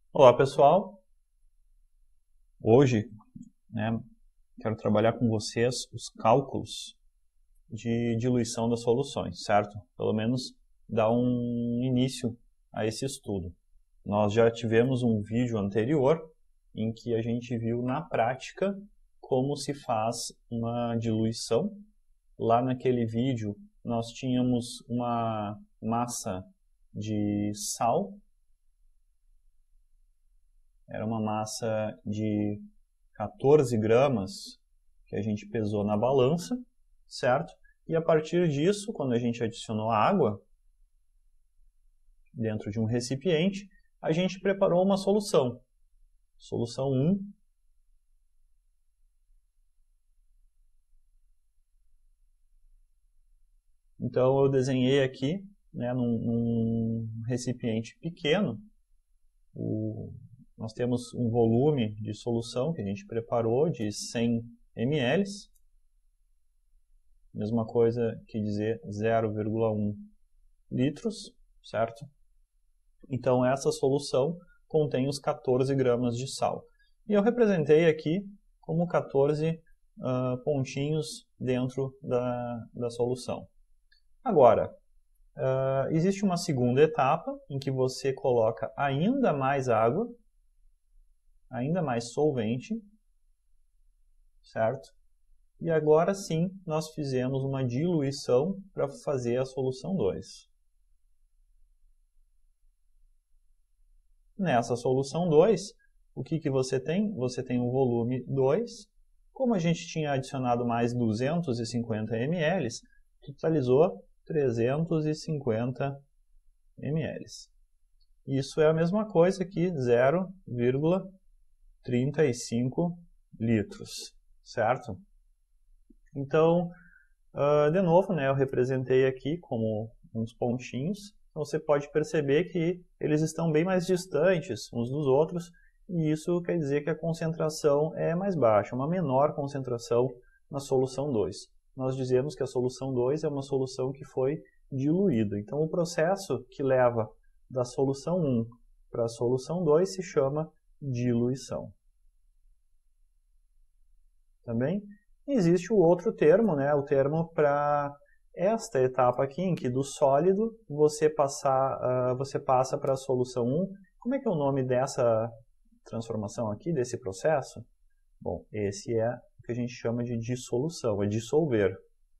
Olá pessoal, hoje quero trabalhar com vocês os cálculos de diluição das soluções, certo? Pelo menos dar um início a esse estudo. Nós já tivemos um vídeo anterior em que a gente viu na prática como se faz uma diluição. Lá naquele vídeo nós tínhamos uma massa de sal. Era uma massa de 14 gramas que a gente pesou na balança, certo? E a partir disso, quando a gente adicionou água dentro de um recipiente, a gente preparou uma solução. Solução 1. Então eu desenhei aqui, num recipiente pequeno, nós temos um volume de solução que a gente preparou de 100 ml. Mesma coisa que dizer 0,1 litros, certo? Então essa solução contém os 14 gramas de sal. E eu representei aqui como 14 pontinhos dentro da solução. Agora, existe uma segunda etapa em que você coloca ainda mais água, ainda mais solvente, certo? E agora sim, nós fizemos uma diluição para fazer a solução 2. Nessa solução 2, o que você tem? Você tem o volume 2. Como a gente tinha adicionado mais 250 ml, totalizou 350 ml. Isso é a mesma coisa que 0,35 litros, certo? Então, de novo, eu representei aqui como uns pontinhos. Então, você pode perceber que eles estão bem mais distantes uns dos outros, e isso quer dizer que a concentração é mais baixa, uma menor concentração na solução 2. Nós dizemos que a solução 2 é uma solução que foi diluída. Então, o processo que leva da solução 1 para a solução 2 se chama diluição. Também existe o outro termo, o termo para esta etapa aqui, em que do sólido você passa para a solução 1. Como é que é o nome dessa transformação aqui, desse processo? Bom, esse é o que a gente chama de dissolução, é dissolver.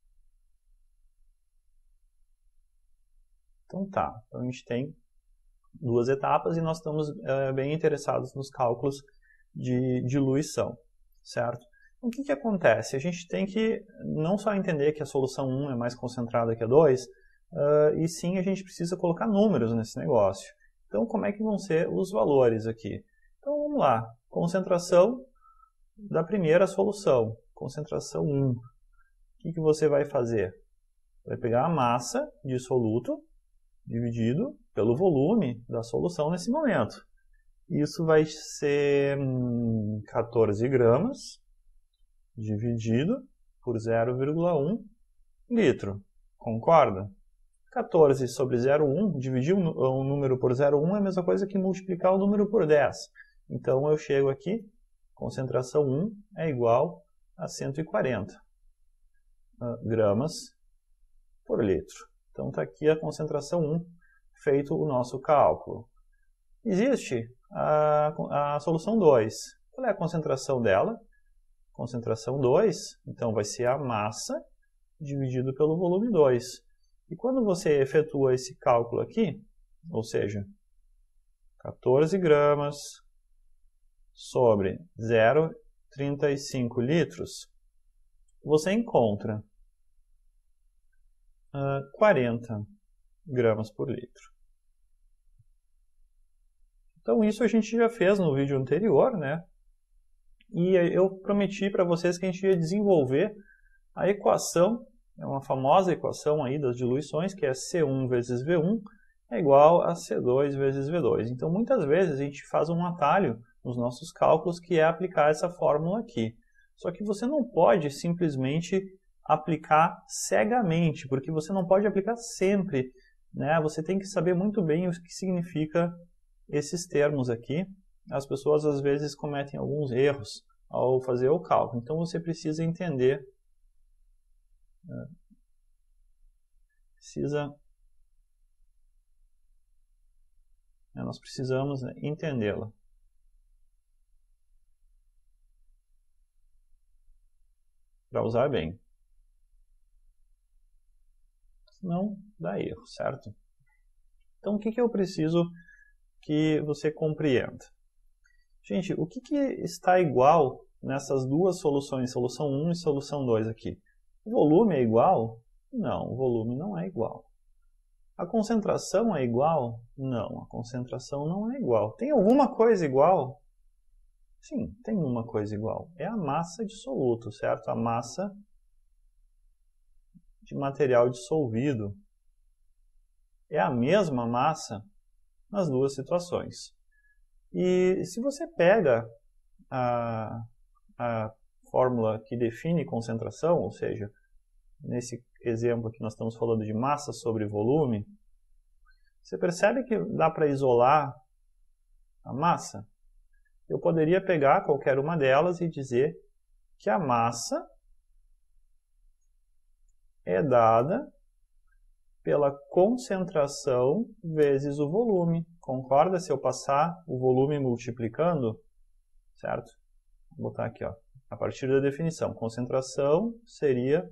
Então tá, então a gente tem duas etapas e nós estamos bem interessados nos cálculos de diluição, certo? O que acontece? A gente tem que não só entender que a solução 1 é mais concentrada que a 2, e sim a gente precisa colocar números nesse negócio. Então, como é que vão ser os valores aqui? Então, vamos lá. Concentração da primeira solução, concentração 1. O que você vai fazer? Vai pegar a massa de soluto dividido pelo volume da solução nesse momento. Isso vai ser 14 gramas dividido por 0,1 litro. Concorda? 14 sobre 0,1, dividir um número por 0,1 é a mesma coisa que multiplicar o número por 10. Então eu chego aqui, concentração 1 é igual a 140 gramas por litro. Então está aqui a concentração 1, feito o nosso cálculo. Existe a solução 2. Qual é a concentração dela? Concentração 2, então vai ser a massa dividido pelo volume 2. E quando você efetua esse cálculo aqui, ou seja, 14 gramas sobre 0,35 litros, você encontra 40 gramas por litro. Então isso a gente já fez no vídeo anterior, E eu prometi para vocês que a gente ia desenvolver a equação, é uma famosa equação aí das diluições, que é C1 vezes V1 é igual a C2 vezes V2. Então, muitas vezes a gente faz um atalho nos nossos cálculos, que é aplicar essa fórmula aqui. Só que você não pode simplesmente aplicar cegamente, porque você não pode aplicar sempre. Você tem que saber muito bem o que significa esses termos aqui, as pessoas às vezes cometem alguns erros ao fazer o cálculo. Então você precisa entender, nós precisamos entendê-la. Para usar bem. Senão dá erro, certo? Então o que eu preciso que você compreenda? Gente, o que está igual nessas duas soluções, solução 1 e solução 2 aqui? O volume é igual? Não, o volume não é igual. A concentração é igual? Não, a concentração não é igual. Tem alguma coisa igual? Sim, tem uma coisa igual. É a massa de soluto, certo? A massa de material dissolvido. É a mesma massa nas duas situações. E se você pega a fórmula que define concentração, ou seja, nesse exemplo aqui nós estamos falando de massa sobre volume, você percebe que dá para isolar a massa? Eu poderia pegar qualquer uma delas e dizer que a massa é dada pela concentração vezes o volume. Concorda se eu passar o volume multiplicando? Certo? Vou botar aqui, ó, a partir da definição. Concentração seria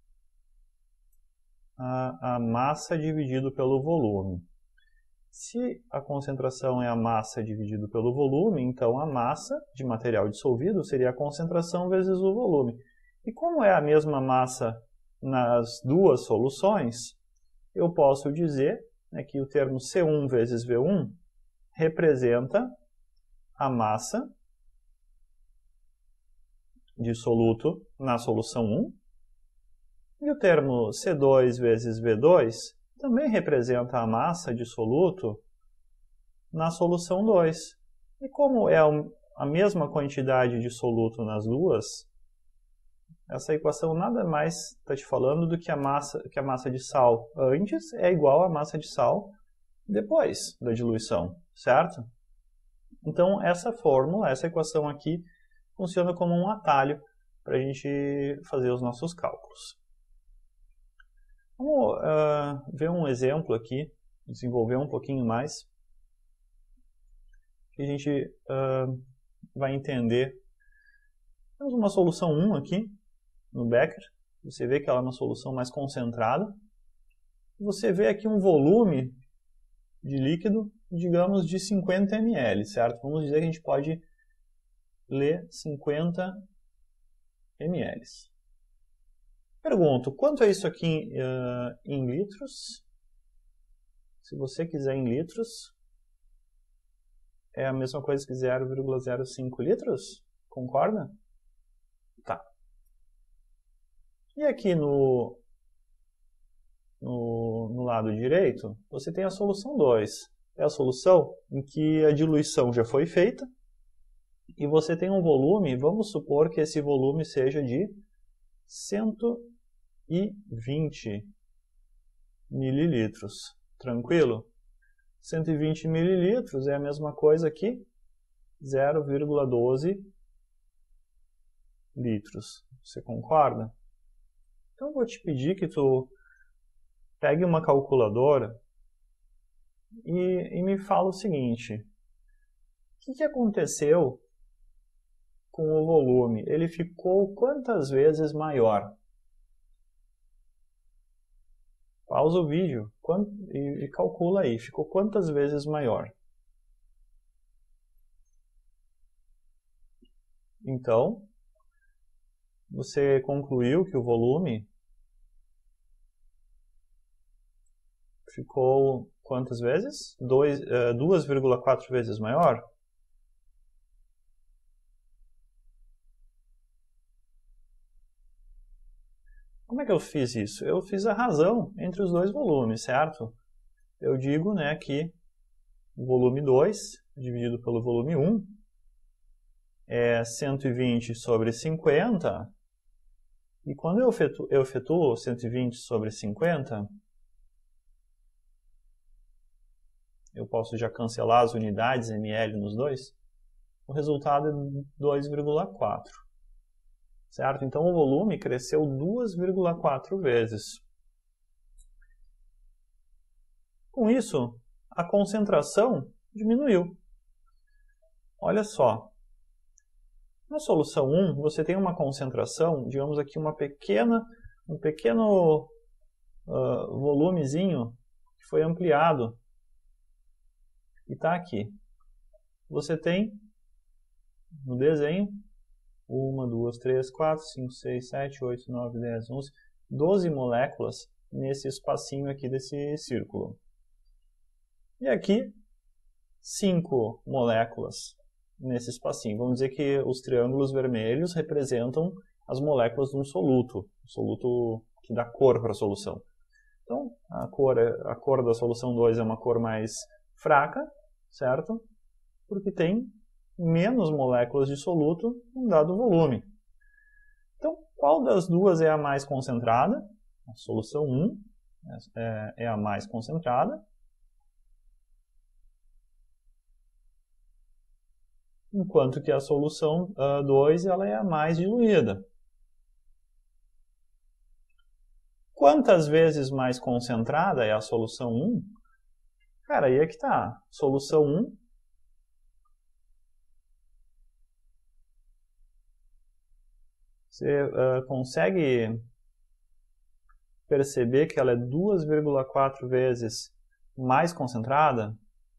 a massa dividido pelo volume. Se a concentração é a massa dividido pelo volume, então a massa de material dissolvido seria a concentração vezes o volume. E como é a mesma massa nas duas soluções, eu posso dizer que o termo C1 vezes V1 representa a massa de soluto na solução 1, e o termo C2 vezes V2 também representa a massa de soluto na solução 2. E como é a mesma quantidade de soluto nas duas, essa equação nada mais está te falando do que a massa de sal antes é igual à massa de sal depois da diluição, certo? Então essa fórmula, essa equação aqui, funciona como um atalho para a gente fazer os nossos cálculos. Vamos ver um exemplo aqui, desenvolver um pouquinho mais, que a gente vai entender. Temos uma solução 1 aqui, no Becker. Você vê que ela é uma solução mais concentrada. Você vê aqui um volume de líquido, digamos, de 50 ml, certo? Vamos dizer que a gente pode ler 50 ml. Pergunto, quanto é isso aqui em litros? Se você quiser em litros, é a mesma coisa que 0,05 litros? Concorda? Tá. E aqui no lado direito, você tem a solução 2. É a solução em que a diluição já foi feita e você tem um volume, vamos supor que esse volume seja de 120 mililitros. Tranquilo? 120 mililitros é a mesma coisa que 0,12 litros. Você concorda? Então eu vou te pedir que tu pegue uma calculadora e me fala o seguinte. O que aconteceu com o volume? Ele ficou quantas vezes maior? Pausa o vídeo e calcula aí. Ficou quantas vezes maior? Então, você concluiu que o volume ficou quantas vezes? 2,4 vezes maior? Como é que eu fiz isso? Eu fiz a razão entre os dois volumes, certo? Eu digo que o volume 2 dividido pelo volume 1 é 120 sobre 50. E quando eu efetuo 120 sobre 50, eu posso já cancelar as unidades ml nos dois, o resultado é 2,4. Certo? Então o volume cresceu 2,4 vezes. Com isso, a concentração diminuiu. Olha só. Na solução 1, você tem uma concentração, digamos aqui um pequeno volumezinho que foi ampliado e está aqui. Você tem no desenho 1, 2, 3, 4, 5, 6, 7, 8, 9, 10, 11, 12 moléculas nesse espacinho aqui desse círculo. E aqui, 5 moléculas nesse espacinho. Vamos dizer que os triângulos vermelhos representam as moléculas de um soluto, o soluto que dá cor para a solução. Então, a cor da solução 2 é uma cor mais fraca, certo? Porque tem menos moléculas de soluto em um dado volume. Então, qual das duas é a mais concentrada? A solução 1 é a mais concentrada. Enquanto que a solução 2 ela é a mais diluída. Quantas vezes mais concentrada é a solução 1? Cara, aí é que está. Solução 1 você consegue perceber que ela é 2,4 vezes mais concentrada?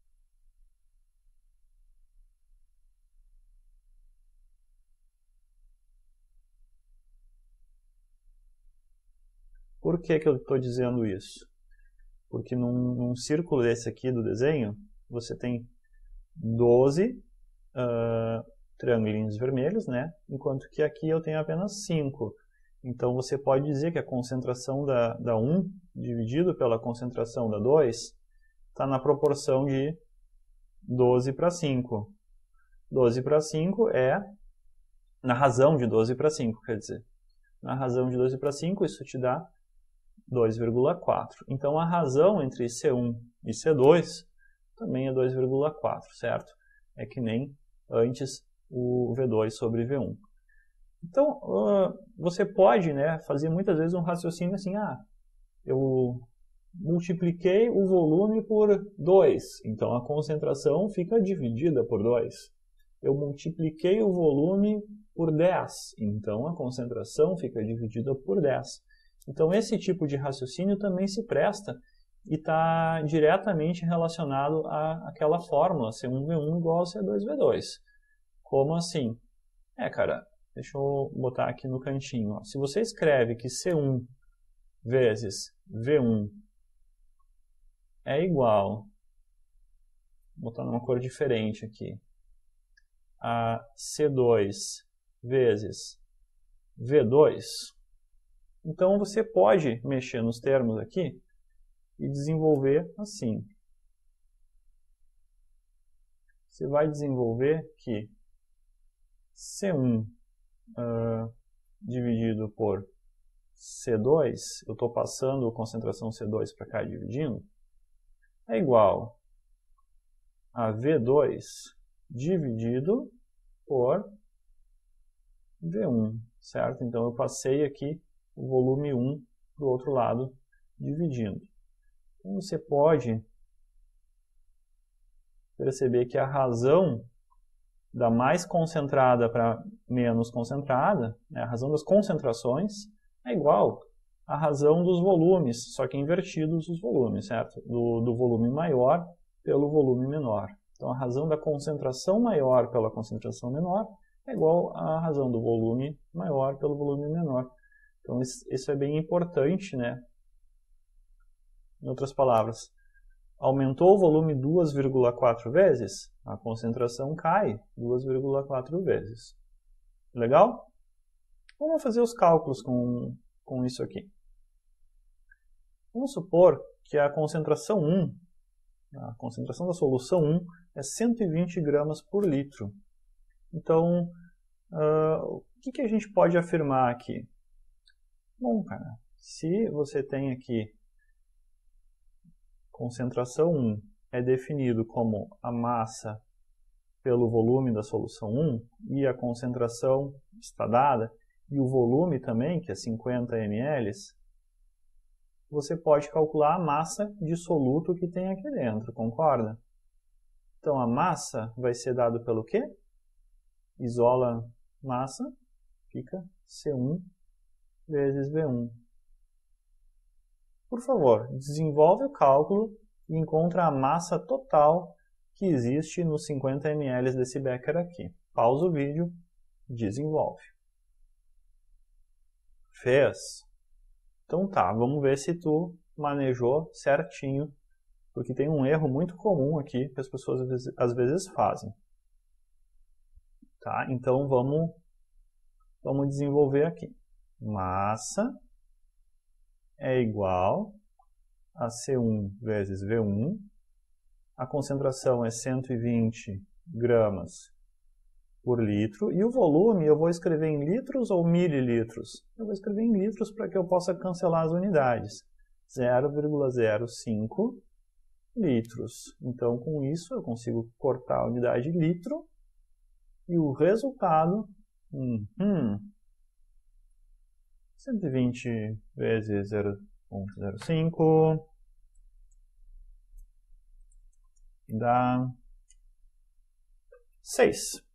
Por que eu estou dizendo isso? Porque num círculo desse aqui do desenho, você tem 12 triangulinhos vermelhos, né? Enquanto que aqui eu tenho apenas 5. Então você pode dizer que a concentração da 1 dividido pela concentração da 2 está na proporção de 12 para 5. 12 para 5 é na razão de 12 para 5, quer dizer. Na razão de 12 para 5, isso te dá 2,4. Então a razão entre C1 e C2 também é 2,4, certo? É que nem antes o V2 sobre V1. Então, você pode, né, fazer muitas vezes um raciocínio assim, eu multipliquei o volume por 2, então a concentração fica dividida por 2. Eu multipliquei o volume por 10, então a concentração fica dividida por 10. Então esse tipo de raciocínio também se presta e está diretamente relacionado àquela fórmula, C1V1 igual a C2V2. Como assim? Cara, deixa eu botar aqui no cantinho. Ó. Se você escreve que C1 vezes V1 é igual, vou botar numa cor diferente aqui, a C2 vezes V2, então você pode mexer nos termos aqui e desenvolver assim. Você vai desenvolver que C1 dividido por C2, eu estou passando a concentração C2 para cá dividindo, é igual a V2 dividido por V1, certo? Então eu passei aqui o volume 1 para o outro lado dividindo. Então você pode perceber que a razão da mais concentrada para menos concentrada, né, a razão das concentrações, é igual à razão dos volumes, só que invertidos os volumes, certo? Do volume maior pelo volume menor. Então a razão da concentração maior pela concentração menor é igual à razão do volume maior pelo volume menor. Então isso é bem importante, né? Em outras palavras, aumentou o volume 2,4 vezes, a concentração cai 2,4 vezes. Legal? Vamos fazer os cálculos com isso aqui. Vamos supor que a concentração 1, a concentração da solução 1 é 120 gramas por litro. Então, o que a gente pode afirmar aqui? Bom, cara, se você tem aqui concentração 1 é definido como a massa pelo volume da solução 1 e a concentração está dada, e o volume também, que é 50 ml, você pode calcular a massa de soluto que tem aqui dentro, concorda? Então a massa vai ser dado pelo quê? Isola massa, fica C1 vezes V1. Por favor, desenvolve o cálculo e encontra a massa total que existe nos 50 ml desse becker aqui. Pausa o vídeo, desenvolve. Fez? Então tá, vamos ver se tu manejou certinho, porque tem um erro muito comum aqui que as pessoas às vezes fazem. Tá? Então vamos desenvolver aqui. Massa é igual a C1 vezes V1. A concentração é 120 gramas por litro. E o volume eu vou escrever em litros ou mililitros? Eu vou escrever em litros para que eu possa cancelar as unidades. 0,05 litros. Então, com isso, eu consigo cortar a unidade litro. E o resultado... 120 vezes 0,05 dá 6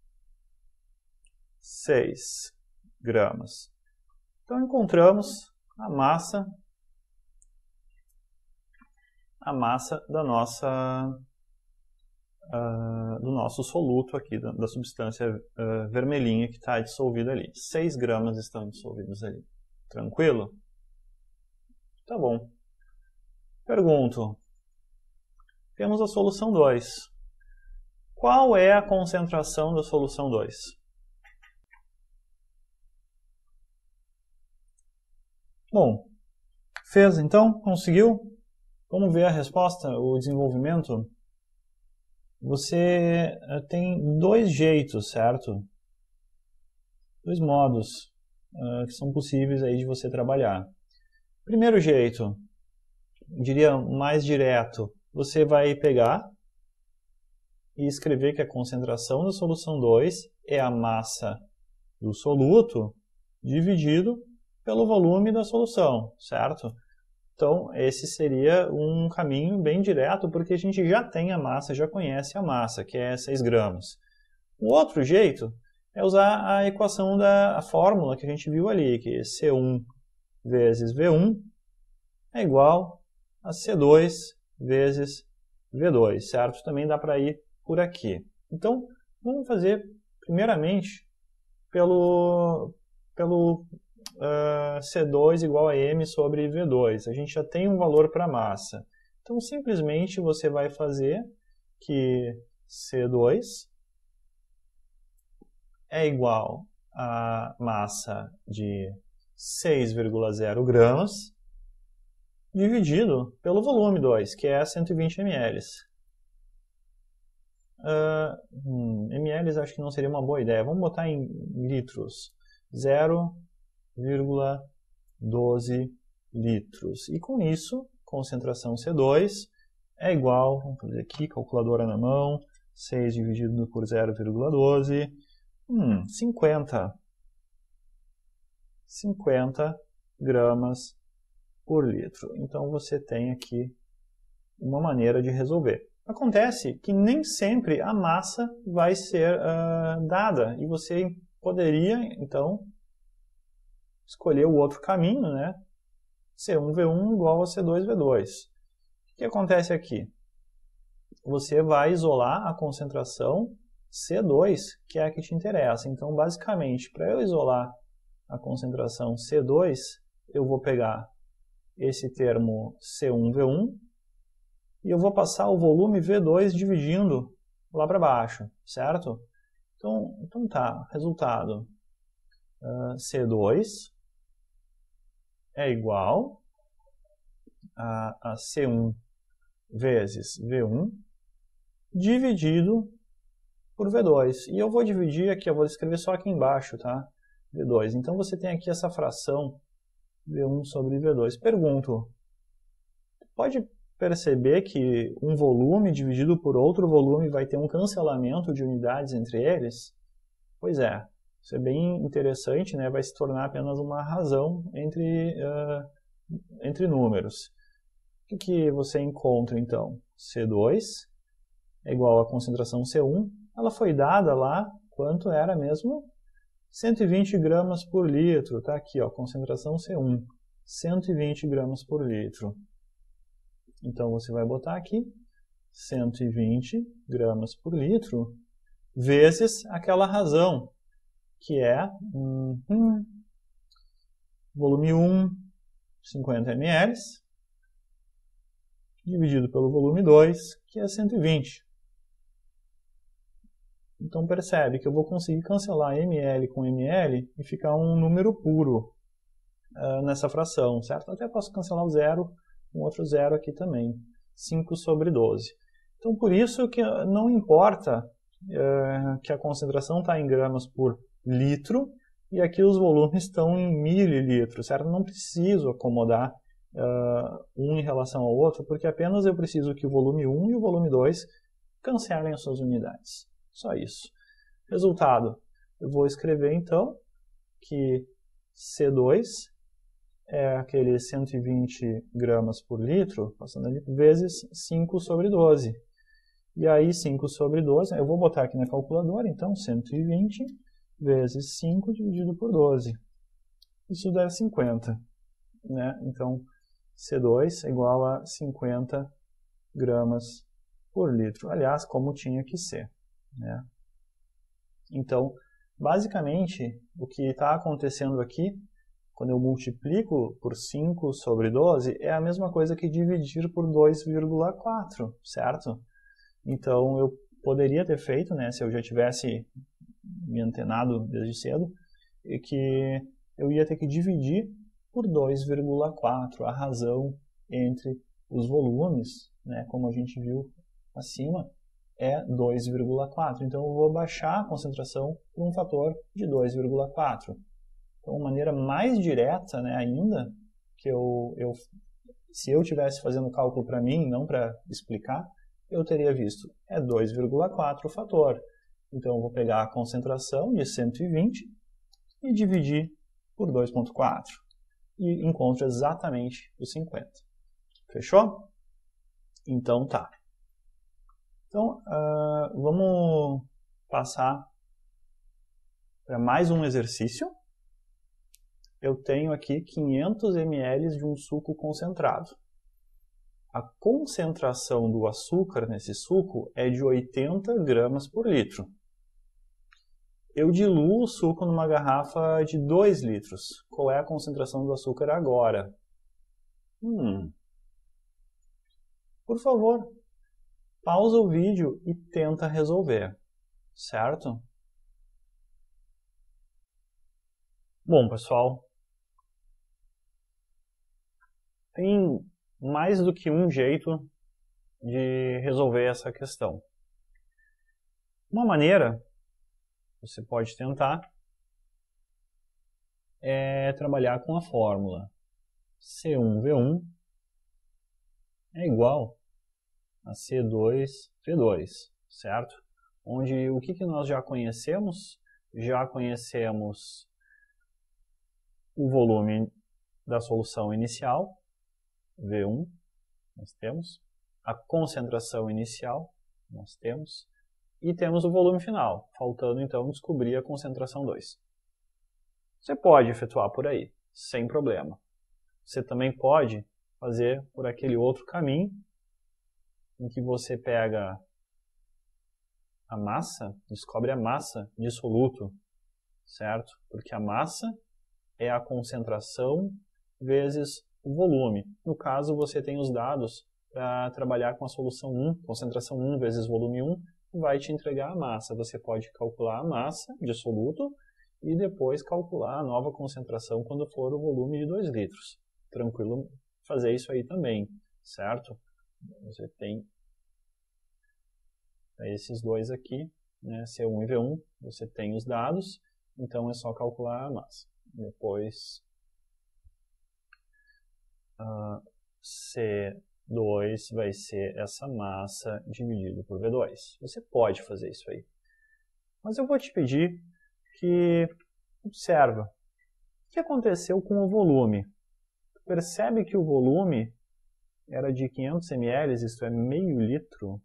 gramas. Então encontramos a massa da do nosso soluto aqui, da substância vermelhinha que está dissolvida ali. 6 gramas estão dissolvidos ali. Tranquilo? Tá bom. Pergunto. Temos a solução 2. Qual é a concentração da solução 2? Bom, fez então? Conseguiu? Vamos ver a resposta, o desenvolvimento. Você tem dois jeitos, certo? Dois modos que são possíveis aí de você trabalhar. Primeiro jeito, diria mais direto, você vai pegar e escrever que a concentração da solução 2 é a massa do soluto dividido pelo volume da solução, certo? Então, esse seria um caminho bem direto, porque a gente já tem a massa, já conhece a massa, que é 6 gramas. O outro jeito é usar a equação a fórmula que a gente viu ali, que C1 vezes V1 é igual a C2 vezes V2, certo? Também dá para ir por aqui. Então, vamos fazer primeiramente pelo C2 igual a M sobre V2. A gente já tem um valor para a massa. Então, simplesmente você vai fazer que C2 é igual a massa de 6,0 gramas dividido pelo volume 2, que é 120 ml. Ml acho que não seria uma boa ideia. Vamos botar em litros. 0,12 litros. E com isso, concentração C2 é igual, vamos fazer aqui, calculadora na mão, 6 dividido por 0,12, 50 gramas por litro. Então você tem aqui uma maneira de resolver. Acontece que nem sempre a massa vai ser dada, e você poderia, então, escolher o outro caminho, né? C1V1 igual a C2V2. O que acontece aqui? Você vai isolar a concentração C2, que é a que te interessa. Então, basicamente, para eu isolar a concentração C2, eu vou pegar esse termo C1V1 e eu vou passar o volume V2 dividindo lá para baixo, certo? Então tá, resultado, C2 é igual a C1 vezes V1 dividido por V2. E eu vou dividir aqui, eu vou escrever só aqui embaixo, tá? V2. Então você tem aqui essa fração V1 sobre V2. Pergunto, pode perceber que um volume dividido por outro volume vai ter um cancelamento de unidades entre eles? Pois é, isso é bem interessante, né? Vai se tornar apenas uma razão entre números. O que você encontra então? C2 é igual à concentração C1. Ela foi dada lá, quanto era mesmo? 120 gramas por litro. Está aqui, ó, concentração C1. 120 gramas por litro. Então você vai botar aqui 120 gramas por litro vezes aquela razão, que é volume 1, 50 ml, dividido pelo volume 2, que é 120. Então percebe que eu vou conseguir cancelar ml com ml e ficar um número puro nessa fração, certo? Até posso cancelar o zero, um outro zero aqui também, 5 sobre 12. Então por isso que não importa que a concentração está em gramas por litro e aqui os volumes estão em mililitros, certo? Não preciso acomodar um em relação ao outro, porque apenas eu preciso que o volume 1 e o volume 2 cancelem as suas unidades. Só isso. Resultado, eu vou escrever então que C2 é aquele 120 gramas por litro, passando ali, vezes 5 sobre 12. E aí 5 sobre 12, eu vou botar aqui na calculadora, então 120 vezes 5 dividido por 12. Isso dá 50. Né? Então C2 é igual a 50 gramas por litro. Aliás, como tinha que ser. Né? Então, basicamente, o que está acontecendo aqui, quando eu multiplico por 5 sobre 12, é a mesma coisa que dividir por 2,4, certo? Então, eu poderia ter feito, né, se eu já tivesse me antenado desde cedo, que eu ia ter que dividir por 2,4, a razão entre os volumes, né, como a gente viu acima, é 2,4. Então, eu vou baixar a concentração por um fator de 2,4. Então, uma maneira mais direta, né, ainda, que se eu estivesse fazendo o cálculo para mim, não para explicar, eu teria visto, é 2,4 o fator. Então, eu vou pegar a concentração de 120 e dividir por 2,4. E encontro exatamente os 50. Fechou? Então, tá. Então, vamos passar para mais um exercício. Eu tenho aqui 500 ml de um suco concentrado. A concentração do açúcar nesse suco é de 80 gramas por litro. Eu diluo o suco numa garrafa de 2 litros. Qual é a concentração do açúcar agora? Por favor, pausa o vídeo e tenta resolver, certo? Bom, pessoal, tem mais do que um jeito de resolver essa questão. Uma maneira, você pode tentar, é trabalhar com a fórmula C1V1 é igual a C2V2, certo? Onde o que nós já conhecemos? Já conhecemos o volume da solução inicial, V1, nós temos, a concentração inicial, nós temos, e temos o volume final, faltando então descobrir a concentração 2. Você pode efetuar por aí, sem problema. Você também pode fazer por aquele outro caminho, em que você pega a massa, descobre a massa de soluto, certo? Porque a massa é a concentração vezes o volume. No caso, você tem os dados para trabalhar com a solução 1, concentração 1 vezes volume 1, vai te entregar a massa. Você pode calcular a massa de soluto e depois calcular a nova concentração quando for o volume de 2 litros. Tranquilo fazer isso aí também, certo? Você tem esses dois aqui, né, C1 e V1, você tem os dados, então é só calcular a massa. Depois C2 2 vai ser essa massa dividido por V2. Você pode fazer isso aí. Mas eu vou te pedir que observa o que aconteceu com o volume. Percebe que o volume era de 500 ml, isto é, meio litro,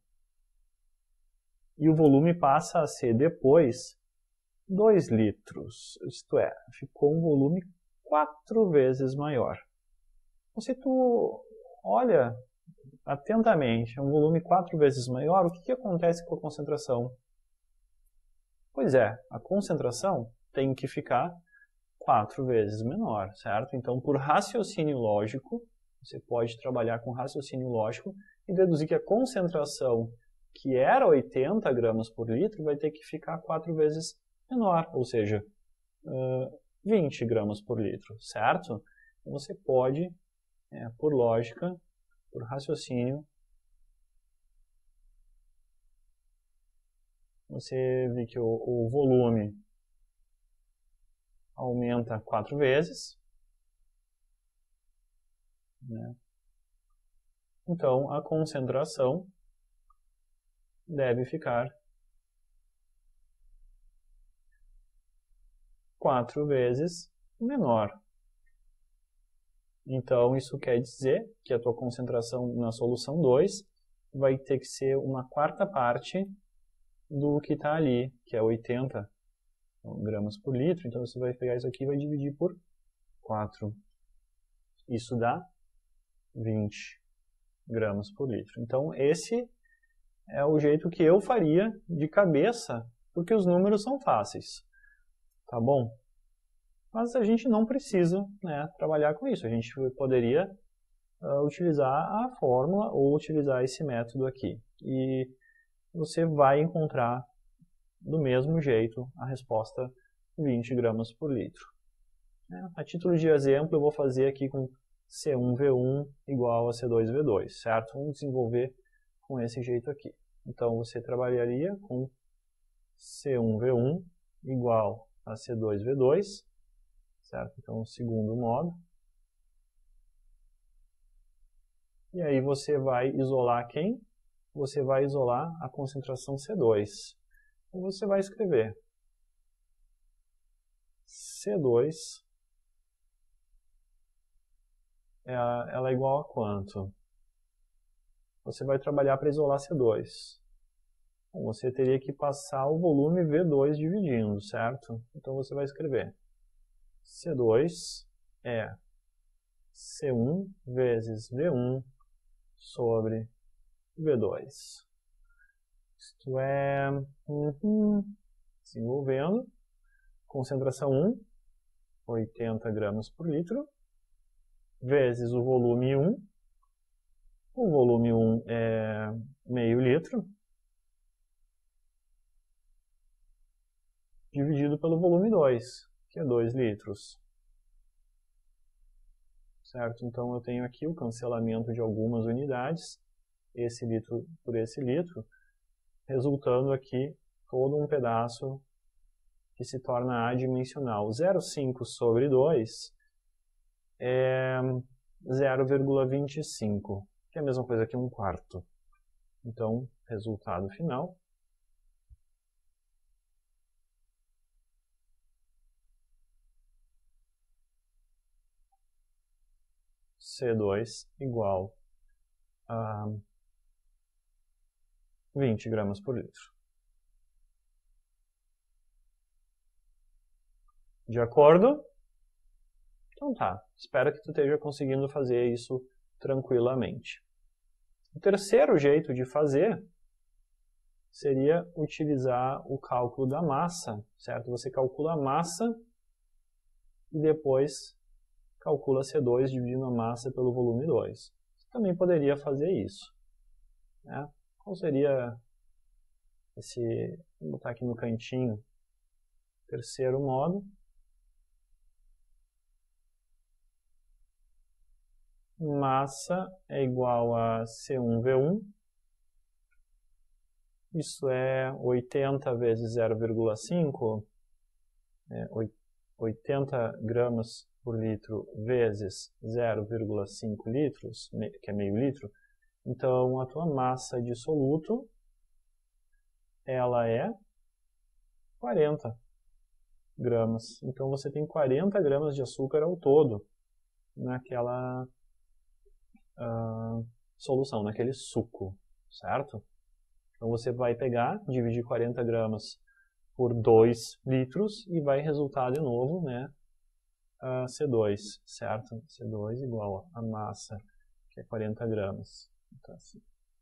e o volume passa a ser depois 2 litros, isto é, ficou um volume 4 vezes maior. Então, se tu olha atentamente, é um volume 4 vezes maior, o que acontece com a concentração? Pois é, a concentração tem que ficar 4 vezes menor, certo? Então, por raciocínio lógico, você pode trabalhar com raciocínio lógico e deduzir que a concentração, que era 80 gramas por litro, vai ter que ficar 4 vezes menor, ou seja, 20 gramas por litro, certo? Então, você pode, por lógica, por raciocínio, você vê que o volume aumenta 4 vezes, né? Então, a concentração deve ficar 4 vezes menor. Então, isso quer dizer que a tua concentração na solução 2 vai ter que ser uma quarta parte do que está ali, que é 80 gramas por litro. Então, você vai pegar isso aqui e vai dividir por 4. Isso dá 20 gramas por litro. Então, esse é o jeito que eu faria de cabeça, porque os números são fáceis. Tá bom? Mas a gente não precisa, né, trabalhar com isso. A gente poderia utilizar a fórmula ou utilizar esse método aqui. E você vai encontrar do mesmo jeito a resposta 20 gramas por litro. A título de exemplo, eu vou fazer aqui com C1V1 igual a C2V2, certo? Vamos desenvolver com esse jeito aqui. Então, você trabalharia com C1V1 igual a C2V2, certo? Então, o segundo modo. E aí você vai isolar quem? Você vai isolar a concentração C2. Então, você vai escrever C2, ela é igual a quanto? Você vai trabalhar para isolar C2. Bom, você teria que passar o volume V2 dividindo, certo? Então você vai escrever C2 é C1 vezes V1 sobre V2. Isto é, desenvolvendo, concentração 1, 80 gramas por litro, vezes o volume 1. O volume 1 é meio litro, dividido pelo volume 2, que é 2 litros. Certo? Então eu tenho aqui o cancelamento de algumas unidades, esse litro por esse litro, resultando aqui todo um pedaço que se torna adimensional. 0,5 sobre 2 é 0,25, que é a mesma coisa que 1/4. Então, resultado final. C2 igual a 20 gramas por litro. De acordo? Então tá, espero que tu esteja conseguindo fazer isso tranquilamente. O terceiro jeito de fazer seria utilizar o cálculo da massa, certo? Você calcula a massa e depois calcula C2 dividindo a massa pelo volume 2. Você também poderia fazer isso, né? Qual seria esse, vou botar aqui no cantinho, terceiro modo. Massa é igual a C1V1, isso é 80 vezes 0,5, 80 gramas por litro vezes 0,5 litros, que é meio litro, Então, a tua massa dissoluto, ela é 40 gramas. Então, você tem 40 gramas de açúcar ao todo naquela solução, naquele suco, certo? Então, você vai pegar, dividir 40 gramas por 2 litros e vai resultar de novo, né, C2, certo? C2 igual a massa, que é 40 gramas. Então, assim,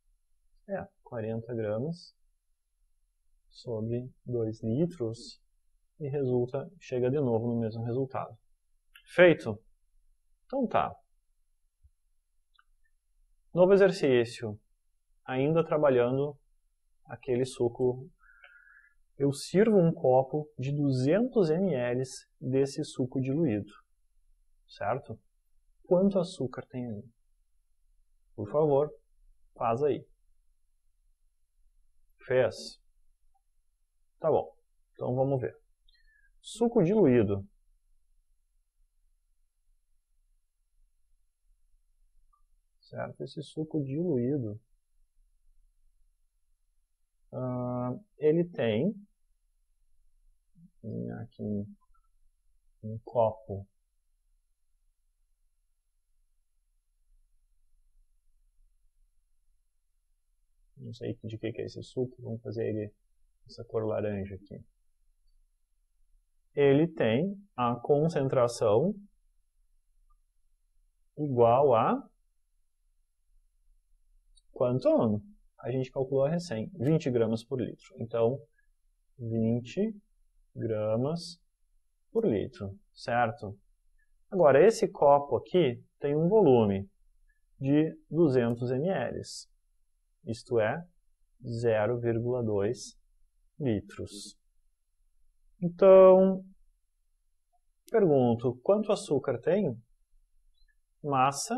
40 gramas sobre 2 litros e chega de novo no mesmo resultado. Feito? Então tá. Novo exercício. Ainda trabalhando aquele suco. Eu sirvo um copo de 200 ml desse suco diluído. Certo? Quanto açúcar tem ali? Por favor, faz aí. Fez? Tá bom. Então vamos ver. Suco diluído. Certo? Esse suco diluído, ele tem aqui um copo não sei de que é esse suco, vamos fazer ele essa cor laranja aqui. Ele tem a concentração igual a quanto? A gente calculou recém, 20 gramas por litro. Então, 20 gramas por litro, certo? Agora, esse copo aqui tem um volume de 200 ml, isto é, 0,2 litros. Então, pergunto, quanto açúcar tem? Massa.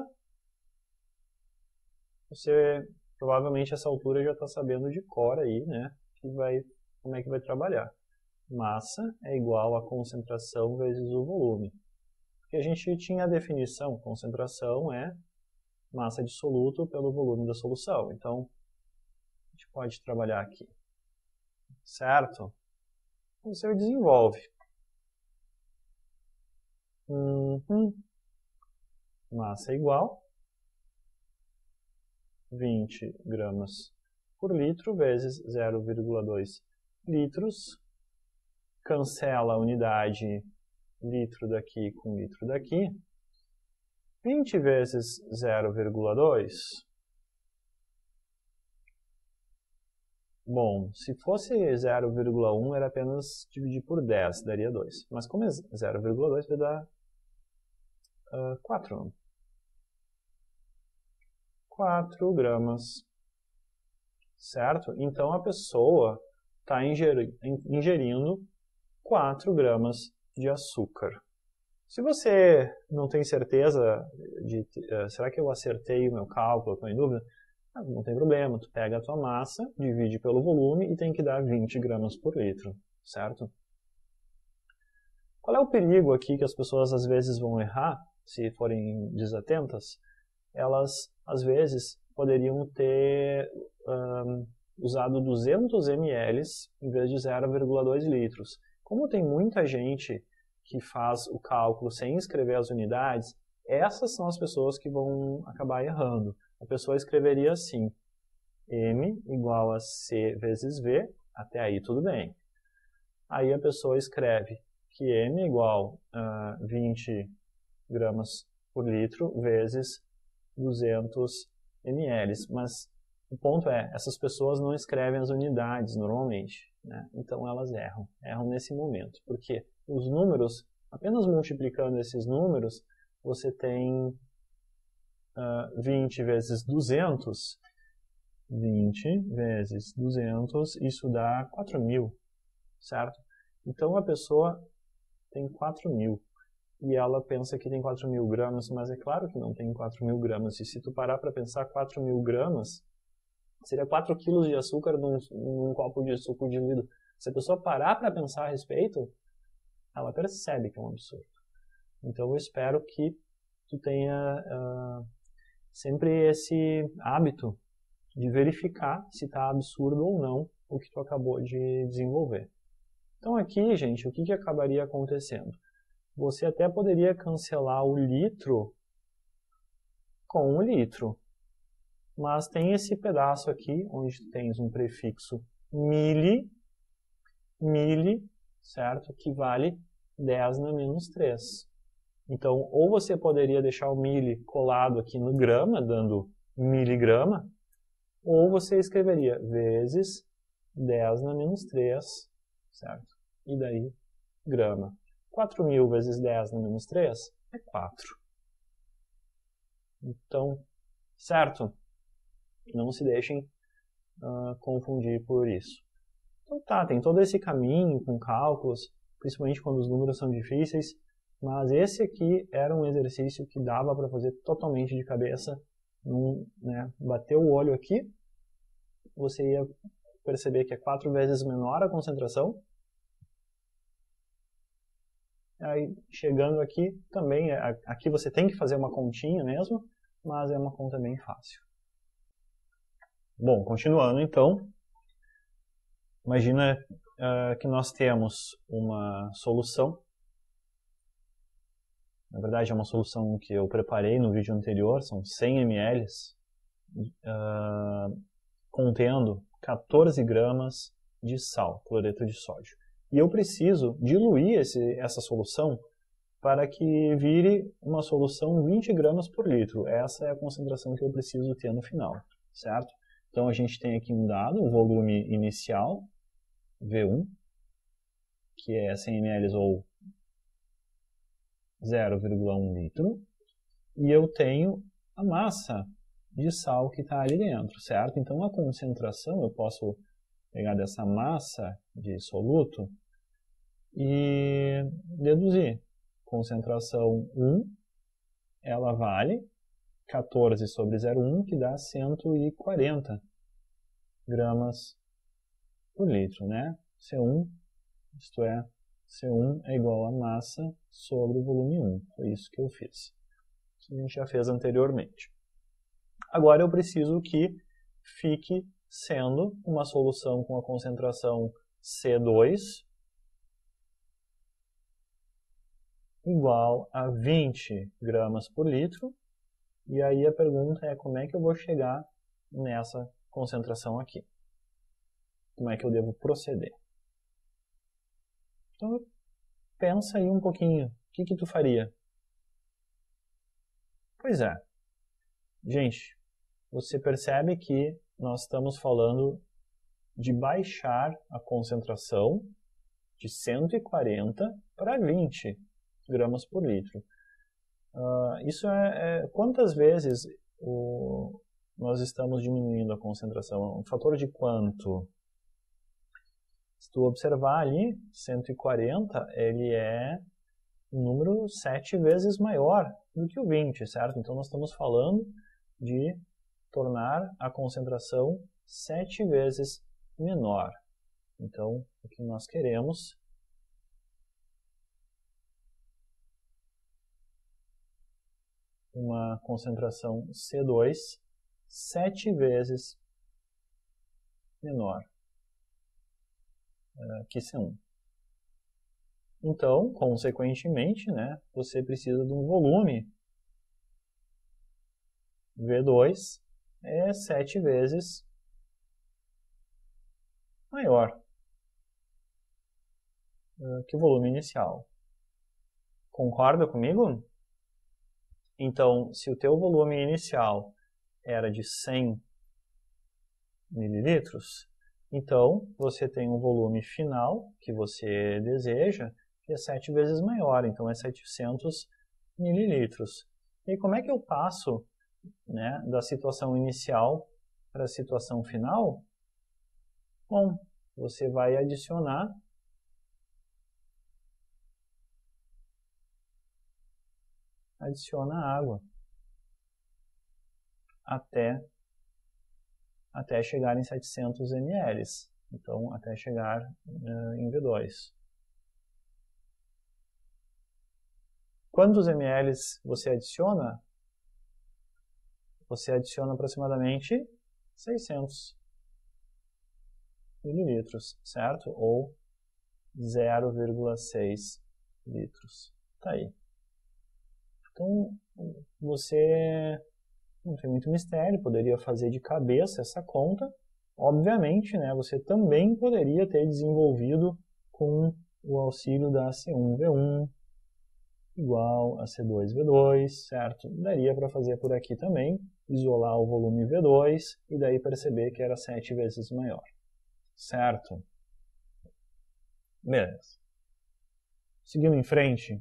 Você provavelmente a essa altura já está sabendo de cor aí, né? Como é que vai trabalhar. Massa é igual a concentração vezes o volume. Porque a gente tinha a definição, concentração é massa dissoluto pelo volume da solução. Então, a gente pode trabalhar aqui. Certo? Você desenvolve. Massa é igual 20 gramas por litro vezes 0,2 litros. Cancela a unidade litro daqui com litro daqui. 20 vezes 0,2. Bom, se fosse 0,1 era apenas dividir por 10, daria 2. Mas como é 0,2 vai dar 4. 4 gramas. Certo? Então a pessoa está ingerindo 4 gramas de açúcar. Se você não tem certeza de será que eu acertei o meu cálculo, estou em dúvida, não tem problema, tu pega a tua massa, divide pelo volume e tem que dar 20 gramas por litro, certo? Qual é o perigo aqui que as pessoas às vezes vão errar, se forem desatentas? Elas, às vezes, poderiam ter usado 200 ml em vez de 0,2 litros. Como tem muita gente que faz o cálculo sem escrever as unidades, essas são as pessoas que vão acabar errando. A pessoa escreveria assim, M igual a C vezes V, até aí tudo bem. Aí a pessoa escreve que M é igual a 20 gramas por litro vezes 200 ml. Mas o ponto é, essas pessoas não escrevem as unidades normalmente, né? Então elas erram nesse momento. Porque os números, apenas multiplicando esses números, você tem 20 vezes 200, 20 vezes 200, isso dá 4.000, certo? Então a pessoa tem 4.000 e ela pensa que tem 4.000 gramas, mas é claro que não tem 4.000 gramas. E se tu parar para pensar, 4.000 gramas seria 4 quilos de açúcar num copo de suco diluído. Se a pessoa parar para pensar a respeito, ela percebe que é um absurdo. Então eu espero que tu tenha sempre esse hábito de verificar se está absurdo ou não o que tu acabou de desenvolver. Então aqui, gente, o que acabaria acontecendo? Você até poderia cancelar o litro com o litro, mas tem esse pedaço aqui, onde tens um prefixo mili, certo? Que vale 10 na menos 3. Então, ou você poderia deixar o mili colado aqui no grama, dando miligrama, ou você escreveria vezes 10 na menos 3, certo? E daí, grama. 4.000 vezes 10 na menos 3 é 4. Então, certo? Não se deixem confundir por isso. Então tá, tem todo esse caminho com cálculos, principalmente quando os números são difíceis, mas esse aqui era um exercício que dava para fazer totalmente de cabeça. Bater o olho aqui, você ia perceber que é 4 vezes menor a concentração. Aí, chegando aqui, também, aqui você tem que fazer uma continha mesmo, mas é uma conta bem fácil. Bom, continuando então, imagina que nós temos uma solução. Na verdade é uma solução que eu preparei no vídeo anterior, são 100 ml, contendo 14 gramas de sal, cloreto de sódio. E eu preciso diluir essa solução para que vire uma solução 20 gramas por litro. Essa é a concentração que eu preciso ter no final, certo? Então a gente tem aqui um dado, o volume inicial, V1, que é 100 ml ou 0,1 litro, e eu tenho a massa de sal que está ali dentro, certo? Então a concentração eu posso pegar dessa massa de soluto e deduzir. Concentração 1, ela vale 14 sobre 0,1, que dá 140 gramas por litro, né? C1, isto é, C1 é igual a massa sobre o volume 1. Foi isso que eu fiz. Isso a gente já fez anteriormente. Agora eu preciso que fique sendo uma solução com a concentração C2 igual a 20 gramas por litro. E aí a pergunta é como é que eu vou chegar nessa concentração aqui? Como é que eu devo proceder? Então, pensa aí um pouquinho. O que tu faria? Pois é. Gente, você percebe que nós estamos falando de baixar a concentração de 140 para 20 gramas por litro. Isso quantas vezes nós estamos diminuindo a concentração? Um fator de quanto? Se tu observar ali, 140, ele é um número 7 vezes maior do que o 20, certo? Então nós estamos falando de tornar a concentração 7 vezes menor. Então, o que nós queremos uma concentração C2 7 vezes menor que C1. Então, consequentemente, né, você precisa de um volume. V2 é 7 vezes maior que o volume inicial. Concorda comigo? Então, se o teu volume inicial era de 100 mililitros, então você tem um volume final que você deseja que é 7 vezes maior, então é 700 mililitros. E como é que eu passo, né, da situação inicial para a situação final? Bom, você vai adicionar água até chegar em 700 ml. Então, até chegar em V2. Quantos ml você adiciona? você adiciona aproximadamente 600 mililitros, certo? Ou 0,6 litros. Tá aí. Então, você não tem muito mistério, poderia fazer de cabeça essa conta. Obviamente, né, você também poderia ter desenvolvido com o auxílio da C1V1 igual a C2V2, certo? Daria para fazer por aqui também, isolar o volume V2 e daí perceber que era 7 vezes maior, certo? Beleza. Seguindo em frente,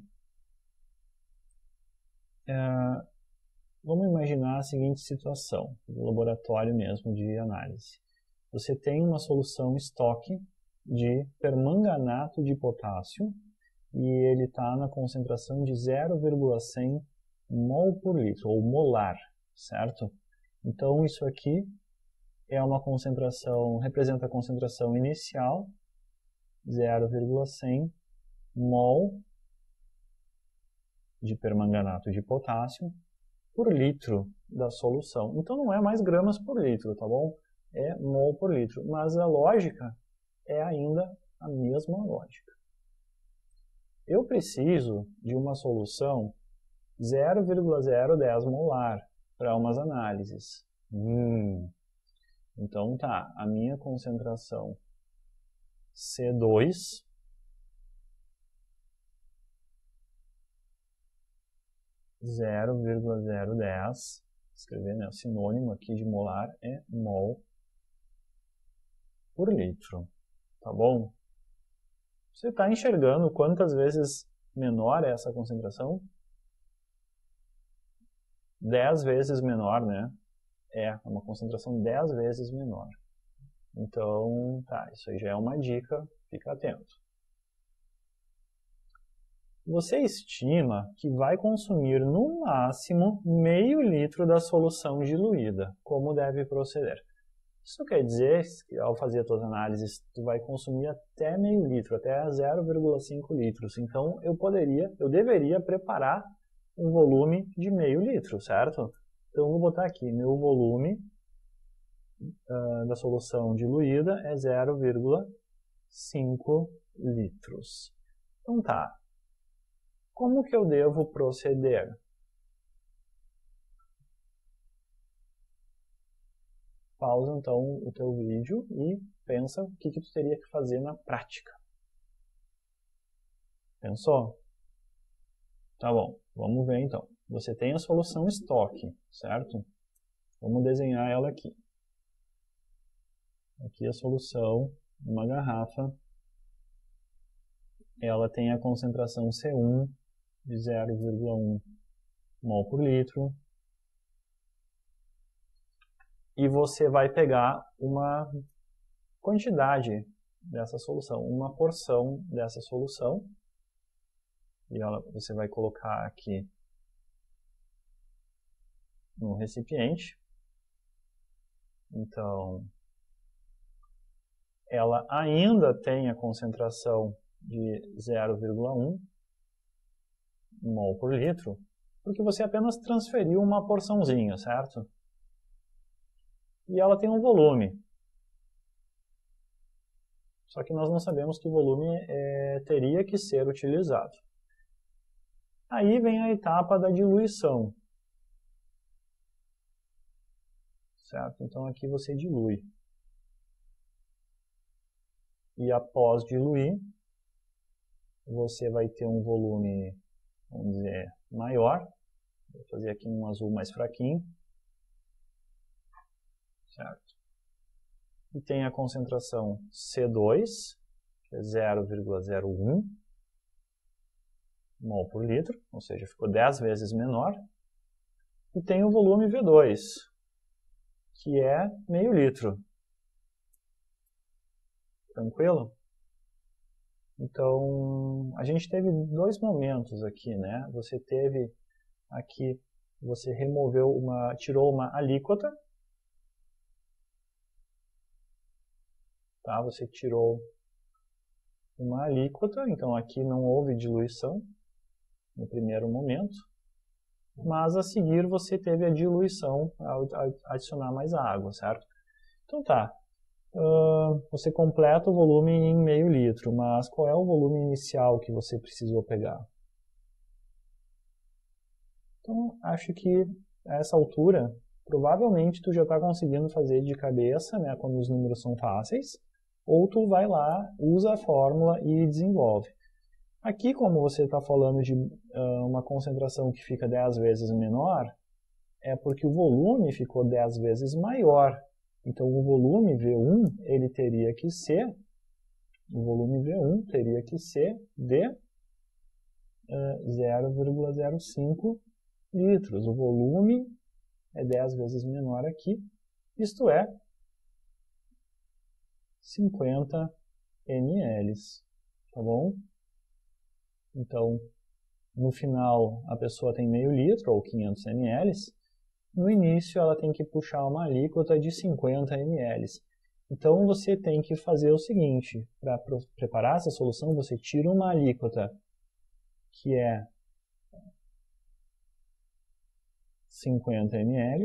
vamos imaginar a seguinte situação, do laboratório mesmo de análise. Você tem uma solução estoque de permanganato de potássio e ele está na concentração de 0,100 mol por litro, ou molar, certo? Então isso aqui é uma concentração, representa a concentração inicial, 0,100 mol de permanganato de potássio por litro da solução. Então não é mais gramas por litro, tá bom? É mol por litro, mas a lógica é ainda a mesma lógica. Eu preciso de uma solução 0,010 molar para umas análises. Então tá, a minha concentração C2 0,010, escrever, né, o sinônimo aqui de molar é mol por litro, tá bom? Você está enxergando quantas vezes menor é essa concentração? 10 vezes menor, né? É uma concentração 10 vezes menor. Então, tá, isso aí já é uma dica, fica atento. Você estima que vai consumir no máximo meio litro da solução diluída. Como deve proceder? Isso quer dizer que ao fazer as tuas análises, tu vai consumir até meio litro, até 0,5 litros. Então, eu deveria preparar um volume de meio litro, certo? Então, eu vou botar aqui, meu volume da solução diluída é 0,5 litros. Então tá, como que eu devo proceder? Pausa então o teu vídeo e pensa o que tu teria que fazer na prática. Pensou? Tá bom, vamos ver então. Você tem a solução estoque, certo? Vamos desenhar ela aqui. Aqui a solução, uma garrafa, ela tem a concentração C1 de 0,1 mol por litro. E você vai pegar uma quantidade dessa solução, uma porção dessa solução, e você vai colocar aqui no recipiente. Então, ela ainda tem a concentração de 0,1 mol por litro, porque você apenas transferiu uma porçãozinha, certo? E ela tem um volume. Só que nós não sabemos que volume teria que ser utilizado. Aí vem a etapa da diluição. Certo? Então aqui você dilui. E após diluir, você vai ter um volume, vamos dizer, maior. Vou fazer aqui um azul mais fraquinho. Certo? E tem a concentração C2, que é 0,01 mol por litro, ou seja, ficou 10 vezes menor. E tem o volume V2, que é meio litro. Tranquilo? Então, a gente teve dois momentos aqui, né? Você teve aqui, você tirou uma alíquota, tá? Você tirou uma alíquota, então aqui não houve diluição no primeiro momento. mas a seguir você teve a diluição ao adicionar mais água, certo? Então tá, você completa o volume em meio litro, mas qual é o volume inicial que você precisou pegar? Então, acho que a essa altura, provavelmente tu já está conseguindo fazer de cabeça, né, quando os números são fáceis, ou tu vai lá, usa a fórmula e desenvolve. Aqui, como você está falando de uma concentração que fica 10 vezes menor, é porque o volume ficou 10 vezes maior. Então, o volume V1, ele teria que ser, o volume V1 teria que ser de 0,05 litros. O volume é 10 vezes menor aqui, isto é 50 ml, tá bom? Então, no final a pessoa tem meio litro ou 500 ml, no início ela tem que puxar uma alíquota de 50 ml. Então você tem que fazer o seguinte, para preparar essa solução você tira uma alíquota que é 50 ml,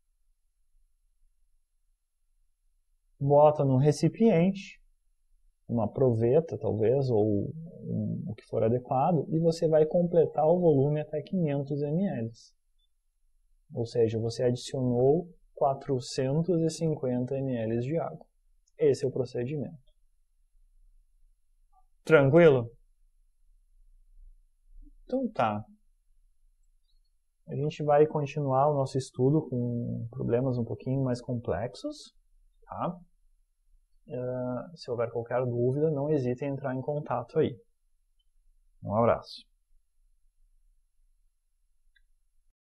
bota num recipiente, uma proveta talvez, ou o que for adequado, e você vai completar o volume até 500 ml. Ou seja, você adicionou 450 ml de água. Esse é o procedimento. Tranquilo? Então tá. A gente vai continuar o nosso estudo com problemas um pouquinho mais complexos, tá? Se houver qualquer dúvida, não hesite em entrar em contato aí. Um abraço.